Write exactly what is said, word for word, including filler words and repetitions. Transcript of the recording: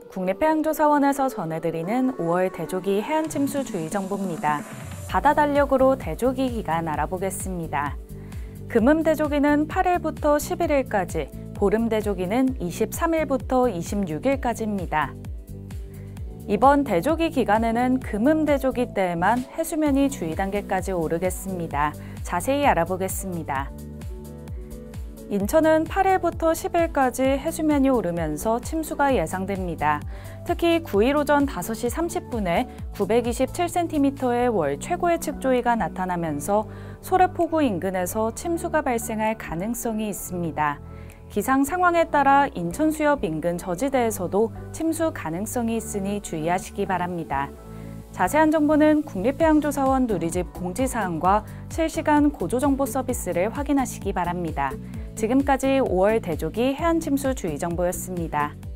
국립해양조사원에서 전해드리는 오월 대조기 해안침수 주의 정보입니다. 바다 달력으로 대조기 기간 알아보겠습니다. 금음 대조기는 팔 일부터 십일 일까지, 보름 대조기는 이십삼 일부터 이십육 일까지입니다. 이번 대조기 기간에는 금음 대조기 때에만 해수면이 주의 단계까지 오르겠습니다. 자세히 알아보겠습니다. 인천은 팔 일부터 십 일까지 해수면이 오르면서 침수가 예상됩니다. 특히 구 일 오전 다섯 시 삼십 분에 구백이십칠 센티미터의 월 최고의 측조위가 나타나면서 소래포구 인근에서 침수가 발생할 가능성이 있습니다. 기상 상황에 따라 인천 수협 인근 저지대에서도 침수 가능성이 있으니 주의하시기 바랍니다. 자세한 정보는 국립해양조사원 누리집 공지사항과 실시간 고조정보 서비스를 확인하시기 바랍니다. 지금까지 오월 대조기 해안침수 주의정보였습니다.